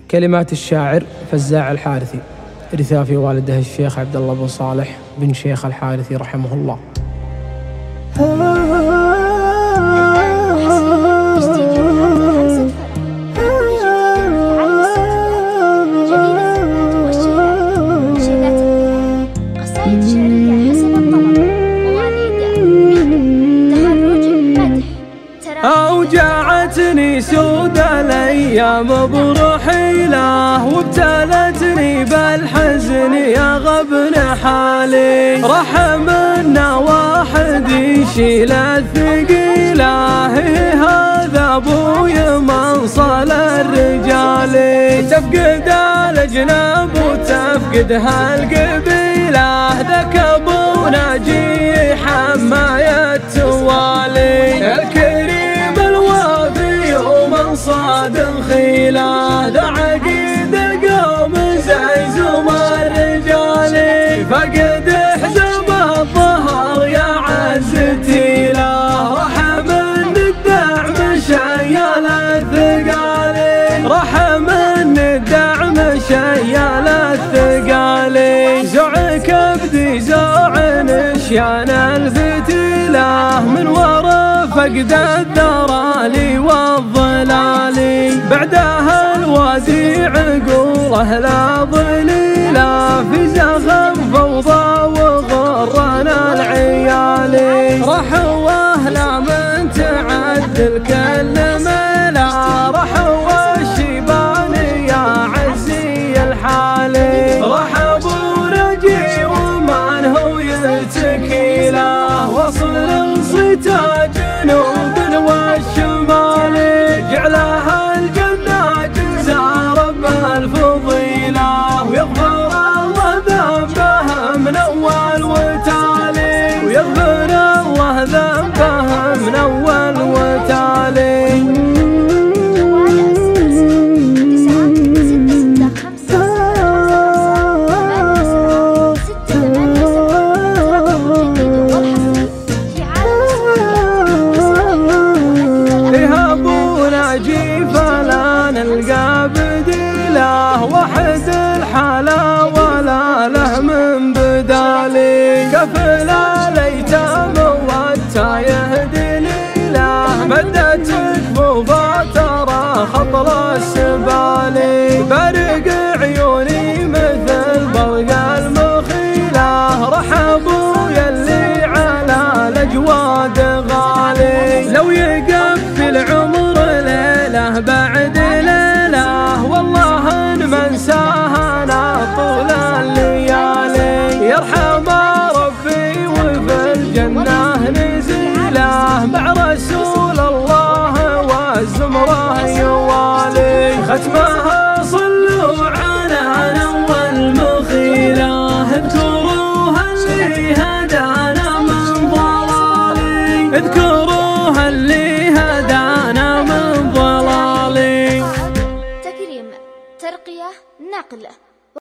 كلمات الشاعر فزاع الحارثي، رثاء والده الشيخ عبد الله بن صالح بن شيخ الحارثي رحمه الله. أوجعتني سود الأيام برحيله، وابتلتني بالحزن يا غبن حالي. رحمنا واحد يشيل الثقيله، هذا أبوي منصل الرجال. تفقد الأجناب وتفقد هالقبيلة، ذاك أبو ناجي حماية توالي. الكريم الوافي ومنصاد خيله، ذا عقيد القوم زيزوم الرجال. فقد حزب الظهر يا عزتي له، رحم الدعم شيال الثقال. رحم الدعم شيال الثقال. زع كبدي زع نشيان الفتيله، من ورا فقد الذرالي والظلالي. بعدها الوادي عقوله لا ظليله، في زخم فوضى وغرنا العيالي. رحوا اهلا من تعدل كل ملا، رحوا الشيبان يا عزي الحالي. رحبوا نجي ومن هو يتكي له، وصل صيتا جنوب والشمال. جعلها الجنة جزاء رب الفضيلة، ويغفر الله ذنبه من أول وتالي. ويغفر الله ذنبه من أول وتالي. نلقى بديله، وحد الحلا ولا له من بدالي. كفل الأيتام والتايه دليله، مدت كفوفه ترى خطر السبالي. برق عيوني مثل برق المخيله، رحبوا يلي على الأجواد غالي. لو يقفل عمر ليله بعد ليله، والله ان منساها انا طول الليالي. يرحم ربي وفي الجنه نزيله، مع رسول الله والزمره يوالي. ختمها صلوا على اول مخيله، اذكروها اللي هدانا من ضلالي. اذكروها اللي هدانا من ضلالي. تكريم، ترقية، نقل.